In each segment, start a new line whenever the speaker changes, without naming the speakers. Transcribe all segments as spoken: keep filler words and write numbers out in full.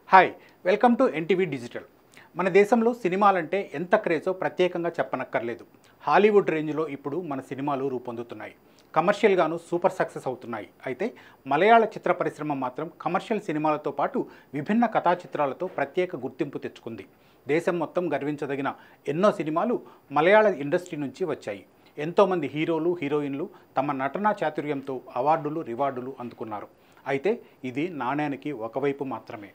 Hi welcome to NTV digital. మన దేశంలో సినిమాలంటే ఎంత క్రేజో ప్రత్యేకంగా చెప్పనక్కర్లేదు. హాలీవుడ్ రేంజ్లో ఇప్పుడు మన సినిమాలు రూపొందుతున్నాయి, కమర్షియల్గాను సూపర్ సక్సెస్ అవుతున్నాయి. అయితే మలయాళ చిత్ర పరిశ్రమ మాత్రం కమర్షియల్ సినిమాలతో పాటు విభిన్న కథా చిత్రాలతో ప్రత్యేక గుర్తింపు తెచ్చుకుంది. దేశం మొత్తం గర్వించదగిన ఎన్నో సినిమాలు మలయాళ ఇండస్ట్రీ నుంచి వచ్చాయి. ఎంతోమంది హీరోలు హీరోయిన్లు తమ నటనా చాతుర్యంతో అవార్డులు రివార్డులు అందుకున్నారు. అయితే ఇది నాణ్యానికి ఒకవైపు మాత్రమే.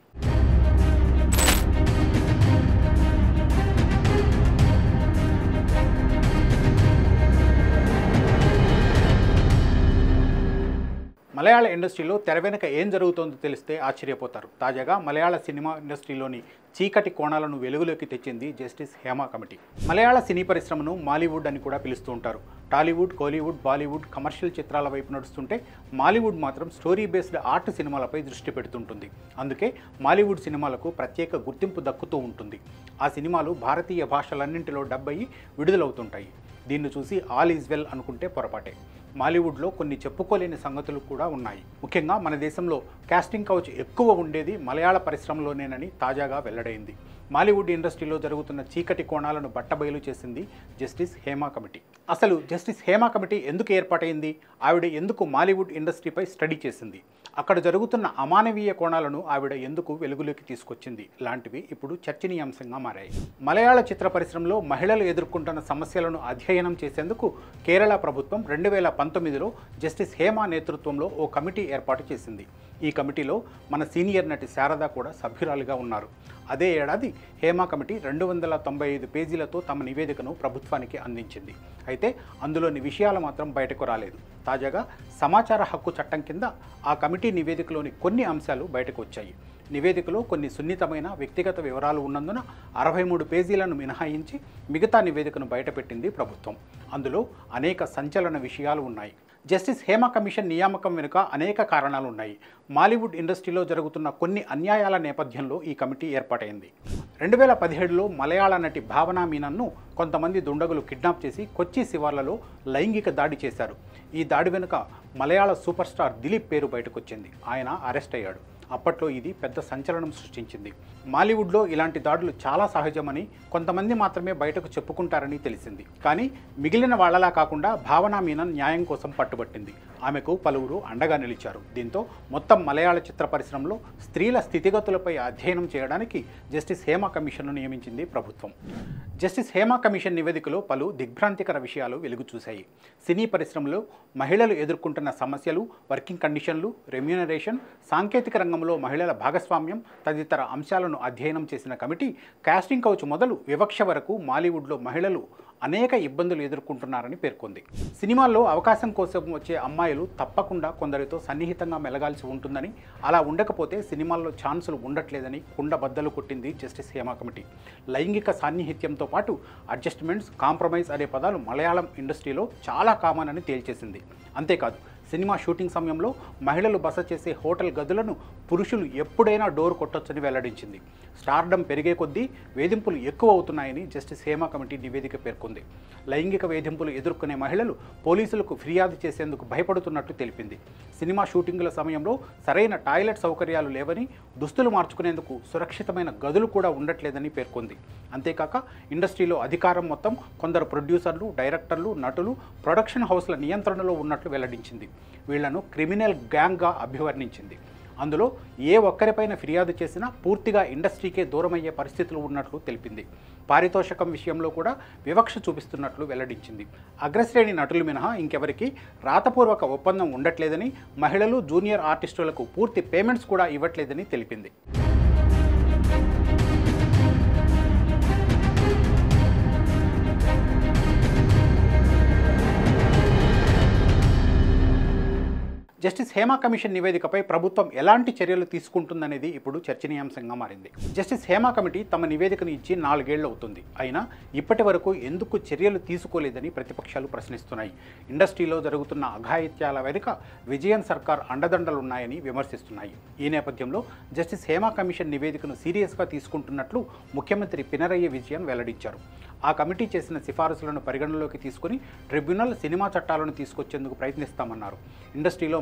మలయాళ ఇండస్ట్రీలో తెర వెనుక ఏం జరుగుతోందో తెలిస్తే ఆశ్చర్యపోతారు. తాజాగా మలయాళ సినిమా ఇండస్ట్రీలోని చీకటి కోణాలను వెలుగులోకి తెచ్చింది జస్టిస్ హేమ కమిటీ. మలయాళ సినీ పరిశ్రమను మాలీవుడ్ అని కూడా పిలుస్తూ ఉంటారు. టాలీవుడ్, కోలీవుడ్, బాలీవుడ్ కమర్షియల్ చిత్రాల వైపు నడుస్తుంటే మాలీవుడ్ మాత్రం స్టోరీ బేస్డ్ ఆర్ట్ సినిమాలపై దృష్టి పెడుతుంటుంది. అందుకే మాలీవుడ్ సినిమాలకు ప్రత్యేక గుర్తింపు దక్కుతూ ఉంటుంది. ఆ సినిమాలు భారతీయ భాషలన్నింటిలో డబ్ అయ్యి విడుదలవుతుంటాయి. దీన్ని చూసి ఆల్ ఈజ్ వెల్ అనుకుంటే పొరపాటే. మాలీవుడ్లో కొన్ని చెప్పుకోలేని సంగతులు కూడా ఉన్నాయి. ముఖ్యంగా మన దేశంలో కాస్టింగ్ కౌచ్ ఎక్కువ ఉండేది మలయాళ పరిశ్రమలోనేనని తాజాగా వెల్లడైంది. మాలీవుడ్ ఇండస్ట్రీలో జరుగుతున్న చీకటి కోణాలను బట్టబయలు చేసింది జస్టిస్ హేమ కమిటీ. అసలు జస్టిస్ హేమ కమిటీ ఎందుకు ఏర్పాటైంది? ఆవిడ ఎందుకు మాలీవుడ్ ఇండస్ట్రీపై స్టడీ చేసింది? అక్కడ జరుగుతున్న అమానవీయ కోణాలను ఆవిడ ఎందుకు వెలుగులోకి తీసుకొచ్చింది? లాంటివి ఇప్పుడు చర్చనీయాంశంగా మారాయి. మలయాళ చిత్ర పరిశ్రమలో మహిళలు ఎదుర్కొంటున్న సమస్యలను అధ్యయనం చేసేందుకు కేరళ ప్రభుత్వం రెండు వేల పంతొమ్మిదిలో జస్టిస్ హేమ నేతృత్వంలో ఓ కమిటీ ఏర్పాటు చేసింది. ఈ కమిటీలో మన సీనియర్ నటి శారద కూడా సభ్యురాలిగా ఉన్నారు. అదే ఏడాది హేమ కమిటీ రెండు వందల తొంభై ఐదు పేజీలతో తమ నివేదికను ప్రభుత్వానికి అందించింది. అయితే అందులోని విషయాలు మాత్రం బయటకు రాలేదు. తాజాగా సమాచార హక్కు చట్టం కింద ఆ కమిటీ నివేదికలోని కొన్ని అంశాలు బయటకు వచ్చాయి. నివేదికలో కొన్ని సున్నితమైన వ్యక్తిగత వివరాలు ఉన్నందున అరవై మూడు పేజీలను మినహాయించి మిగతా నివేదికను బయటపెట్టింది ప్రభుత్వం. అందులో అనేక సంచలన విషయాలు ఉన్నాయి. జస్టిస్ హేమ కమిషన్ నియామకం వెనుక అనేక కారణాలు ఉన్నాయి. మాలీవుడ్ ఇండస్ట్రీలో జరుగుతున్న కొన్ని అన్యాయాల నేపథ్యంలో ఈ కమిటీ ఏర్పాటైంది. రెండు వేల పదిహేడులో మలయాళ నటి భావనా మీనన్ను కొంతమంది దుండగులు కిడ్నాప్ చేసి కొచ్చి శివార్లలో లైంగిక దాడి చేశారు. ఈ దాడి వెనుక మలయాళ సూపర్ స్టార్ దిలీప్ పేరు బయటకొచ్చింది. ఆయన అరెస్ట్ అయ్యాడు. అప్పట్లో ఇది పెద్ద సంచలనం సృష్టించింది. మాలీవుడ్లో ఇలాంటి దాడులు చాలా సహజమని, కొంతమంది మాత్రమే బయటకు చెప్పుకుంటారని తెలిసింది. కానీ మిగిలిన వాళ్లలా కాకుండా భావనా మీనన్ న్యాయం కోసం పట్టుబట్టింది. ఆమెకు పలువురు అండగా నిలిచారు. దీంతో మొత్తం మలయాళ చిత్ర పరిశ్రమలో స్త్రీల స్థితిగతులపై అధ్యయనం చేయడానికి జస్టిస్ హేమ కమిషన్ను నియమించింది ప్రభుత్వం. జస్టిస్ హేమ కమిషన్ నివేదికలో పలు దిగ్భ్రాంతికర విషయాలు వెలుగు చూశాయి. సినీ పరిశ్రమలో మహిళలు ఎదుర్కొంటున్న సమస్యలు, వర్కింగ్ కండిషన్లు, రెమ్యూనరేషన్, సాంకేతిక రంగంలో మహిళల భాగస్వామ్యం తదితర అంశాలను అధ్యయనం చేసిన కమిటీ కాస్టింగ్ కౌచ్ మొదలు వివక్ష వరకు మాలీవుడ్లో మహిళలు అనేక ఇబ్బందులు ఎదుర్కొంటున్నారని పేర్కొంది. సినిమాల్లో అవకాశం కోసం వచ్చే అమ్మాయిలు తప్పకుండా కొందరితో సన్నిహితంగా మెలగాల్సి ఉంటుందని, అలా ఉండకపోతే సినిమాల్లో ఛాన్సులు ఉండట్లేదని కుండ బద్దలు కొట్టింది జస్టిస్ హేమ కమిటీ. లైంగిక సాన్నిహిత్యంతో పాటు అడ్జస్ట్మెంట్స్, కాంప్రమైజ్ అనే పదాలు మలయాళం ఇండస్ట్రీలో చాలా కామన్ అని తేల్చేసింది. అంతేకాదు, సినిమా షూటింగ్ సమయంలో మహిళలు బస చేసే హోటల్ గదులను పురుషులు ఎప్పుడైనా డోర్ కొట్టొచ్చని వెల్లడించింది. స్టార్డమ్ పెరిగే కొద్దీ వేధింపులు ఎక్కువ అవుతున్నాయని జస్టిస్ హేమ కమిటీ నివేదిక పేర్కొంది. లైంగిక వేధింపులు ఎదుర్కొనే మహిళలు పోలీసులకు ఫిర్యాదు చేసేందుకు భయపడుతున్నట్టు తెలిపింది. సినిమా షూటింగుల సమయంలో సరైన టాయిలెట్ సౌకర్యాలు లేవని, దుస్తులు మార్చుకునేందుకు సురక్షితమైన గదులు కూడా ఉండట్లేదని పేర్కొంది. అంతేకాక ఇండస్ట్రీలో అధికారం మొత్తం కొందరు ప్రొడ్యూసర్లు, డైరెక్టర్లు, నటులు, ప్రొడక్షన్ హౌస్ల నియంత్రణలో ఉన్నట్లు వెల్లడించింది. వీళ్లను క్రిమినల్ గ్యాంగ్గా అభివర్ణించింది. అందులో ఏ ఒక్కరిపైన ఫిర్యాదు చేసినా పూర్తిగా ఇండస్ట్రీకే దూరమయ్యే పరిస్థితులు ఉన్నట్లు తెలిపింది. పారితోషికం విషయంలో కూడా వివక్ష చూపిస్తున్నట్లు వెల్లడించింది. అగ్రశ్రేణి నటులు మినహా ఇంకెవరికి రాతపూర్వక ఒప్పందం ఉండట్లేదని, మహిళలు, జూనియర్ ఆర్టిస్టులకు పూర్తి పేమెంట్స్ కూడా ఇవ్వట్లేదని తెలిపింది. జస్టిస్ హేమ కమిషన్ నివేదికపై ప్రభుత్వం ఎలాంటి చర్యలు తీసుకుంటుందనేది ఇప్పుడు చర్చనీయాంశంగా మారింది. జస్టిస్ హేమ కమిటీ తమ నివేదికను ఇచ్చి నాలుగేళ్లు అవుతుంది. అయినా ఇప్పటి వరకు ఎందుకు చర్యలు తీసుకోలేదని ప్రతిపక్షాలు ప్రశ్నిస్తున్నాయి. ఇండస్ట్రీలో జరుగుతున్న అఘాయిత్యాల వెనుక విజయన్ సర్కార్ అండదండలున్నాయని విమర్శిస్తున్నాయి. ఈ నేపథ్యంలో జస్టిస్ హేమ కమిషన్ నివేదికను సీరియస్గా తీసుకుంటున్నట్లు ముఖ్యమంత్రి పినరయి విజయన్ వెల్లడించారు. ఆ కమిటీ చేసిన సిఫారసులను పరిగణలోకి తీసుకుని ట్రిబ్యునల్ సినిమా చట్టాలను తీసుకొచ్చేందుకు ప్రయత్నిస్తామన్నారు. ఇండస్ట్రీలో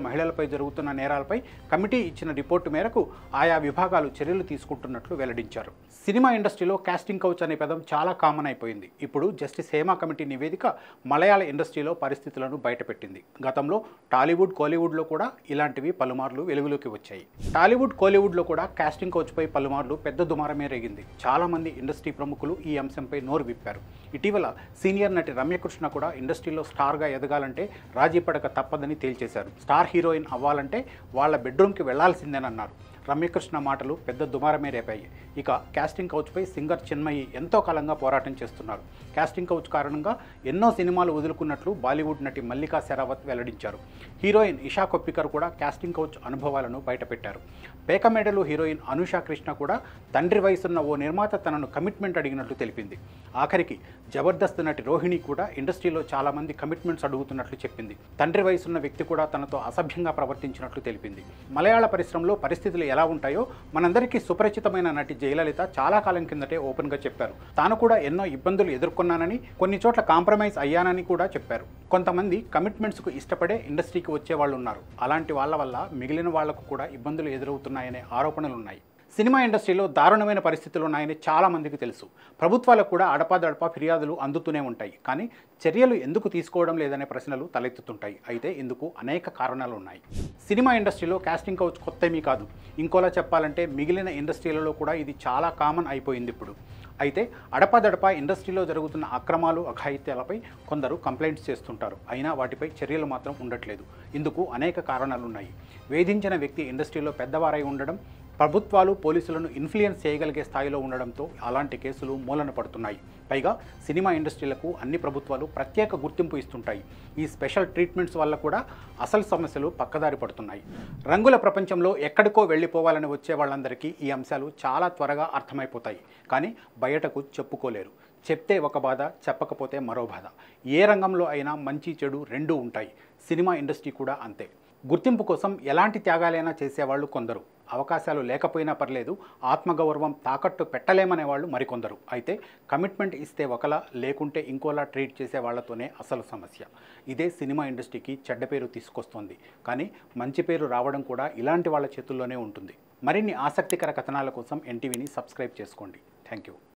మహిళలపై జరుగుతున్న నేరాలపై కమిటీ ఇచ్చిన రిపోర్టు మేరకు ఆయా విభాగాలు చర్యలు తీసుకుంటున్నట్లు వెల్లడించారు. సినిమా ఇండస్ట్రీలో కాస్టింగ్ కౌచ్ అనే పదం చాలా కామన్ అయిపోయింది. ఇప్పుడు జస్టిస్ హేమా కమిటీ నివేదిక మలయాళ ఇండస్ట్రీలో పరిస్థితులను బయటపెట్టింది. గతంలో టాలీవుడ్, కోలీవుడ్లో కూడా ఇలాంటివి పలుమార్లు వెలుగులోకి వచ్చాయి. టాలీవుడ్, కోలీవుడ్లో కూడా కాస్టింగ్ కౌచ్పై పలుమార్లు పెద్ద దుమారమే రేగింది. చాలామంది ఇండస్ట్రీ ప్రముఖులు ఈ అంశంపై నోరు విప్పారు. ఇటీవల సీనియర్ నటి రమ్యకృష్ణ కూడా ఇండస్ట్రీలో స్టార్గా ఎదగాలంటే రాజీ పడక తప్పదని తేల్చేశారు. స్టార్ హీరోయిన్ అవ్వాలంటే వాళ్ళ బెడ్రూమ్కి వెళ్లాల్సిందేనన్నారు. రమ్యకృష్ణ మాటలు పెద్ద దుమారమే రేపాయి. ఇక కాస్టింగ్ కౌచ్పై సింగర్ చిన్మయి ఎంతో కాలంగా పోరాటం చేస్తున్నారు. కాస్టింగ్ కౌచ్ కారణంగా ఎన్నో సినిమాలు వదులుకున్నట్లు బాలీవుడ్ నటి మల్లికా శరావత్ వెల్లడించారు. హీరోయిన్ ఇషా కొప్పికర్ కూడా కాస్టింగ్ కౌచ్ అనుభవాలను బయటపెట్టారు. పేకమేడలు హీరోయిన్ అనుషా కృష్ణ కూడా తండ్రి వయసున్న ఓ నిర్మాత తనను కమిట్మెంట్ అడిగినట్లు తెలిపింది. ఆఖరికి జబర్దస్త్ నటి రోహిణి కూడా ఇండస్ట్రీలో చాలామంది కమిట్మెంట్స్ అడుగుతున్నట్లు చెప్పింది. తండ్రి వయసున్న వ్యక్తి కూడా తనతో అసభ్యంగా ప్రవర్తించినట్లు తెలిపింది. మలయాళ పరిశ్రమలో పరిస్థితులు ఎలా ఉంటాయో మనందరికీ సుపరిచితమైన నటి జయలలిత చాలా కాలం కిందటే ఓపెన్గా చెప్పారు. తాను కూడా ఎన్నో ఇబ్బందులు ఎదుర్కొన్నానని, కొన్ని చోట్ల కాంప్రమైజ్ అయ్యానని కూడా చెప్పారు. కొంతమంది కమిట్మెంట్స్కు ఇష్టపడే ఇండస్ట్రీకి వచ్చే వాళ్ళు ఉన్నారు. అలాంటి వాళ్ళ వల్ల మిగిలిన వాళ్లకు కూడా ఇబ్బందులు ఎదురవుతున్నాయనే ఆరోపణలు ఉన్నాయి. సినిమా ఇండస్ట్రీలో దారుణమైన పరిస్థితులు ఉన్నాయని చాలామందికి తెలుసు. ప్రభుత్వాలకు కూడా అడపాదడపా ఫిర్యాదులు అందుతూనే ఉంటాయి. కానీ చర్యలు ఎందుకు తీసుకోవడం లేదనే ప్రశ్నలు తలెత్తుతుంటాయి. అయితే ఇందుకు అనేక కారణాలు ఉన్నాయి. సినిమా ఇండస్ట్రీలో కాస్టింగ్ కౌచ్ కొత్తమీ కాదు. ఇంకోలా చెప్పాలంటే మిగిలిన ఇండస్ట్రీలలో కూడా ఇది చాలా కామన్ అయిపోయింది ఇప్పుడు. అయితే అడపాదడపా ఇండస్ట్రీలో జరుగుతున్న అక్రమాలు, అఘాయిత్యాలపై కొందరు కంప్లైంట్స్ చేస్తుంటారు. అయినా వాటిపై చర్యలు మాత్రం ఉండట్లేదు. ఇందుకు అనేక కారణాలున్నాయి. వేధించిన వ్యక్తి ఇండస్ట్రీలో పెద్దవారై ఉండడం, ప్రభుత్వాలు పోలీసులను ఇన్ఫ్లుయెన్స్ చేయగలిగే స్థాయిలో ఉండడంతో అలాంటి కేసులు మూలన పడుతున్నాయి. పైగా సినిమా ఇండస్ట్రీలకు అన్ని ప్రభుత్వాలు ప్రత్యేక గుర్తింపు ఇస్తుంటాయి. ఈ స్పెషల్ ట్రీట్మెంట్స్ వల్ల కూడా అసలు సమస్యలు పక్కదారి పడుతున్నాయి. రంగుల ప్రపంచంలో ఎక్కడికో వెళ్ళిపోవాలని వచ్చే వాళ్ళందరికీ ఈ అంశాలు చాలా త్వరగా అర్థమైపోతాయి. కానీ బయటకు చెప్పుకోలేరు. చెప్తే ఒక బాధ, చెప్పకపోతే మరో బాధ. ఏ రంగంలో అయినా మంచి చెడు రెండూ ఉంటాయి. సినిమా ఇండస్ట్రీ కూడా అంతే. గుర్తింపు కోసం ఎలాంటి త్యాగాలైనా చేసేవాళ్ళు కొందరు. అవకాశాలు లేకపోయినా పర్లేదు, ఆత్మగౌరవం తాకట్టు పెట్టలేమనే వాళ్ళు మరికొందరు. అయితే కమిట్మెంట్ ఇస్తే ఒకలా, లేకుంటే ఇంకోలా ట్రీట్ చేసే వాళ్లతోనే అసలు సమస్య. ఇదే సినిమా ఇండస్ట్రీకి చెడ్డ పేరు తీసుకొస్తోంది. కానీ మంచి పేరు రావడం కూడా ఇలాంటి వాళ్ళ చేతుల్లోనే ఉంటుంది. మరిన్ని ఆసక్తికర కథనాల కోసం ఎన్టీవీని సబ్స్క్రైబ్ చేసుకోండి. Thank you.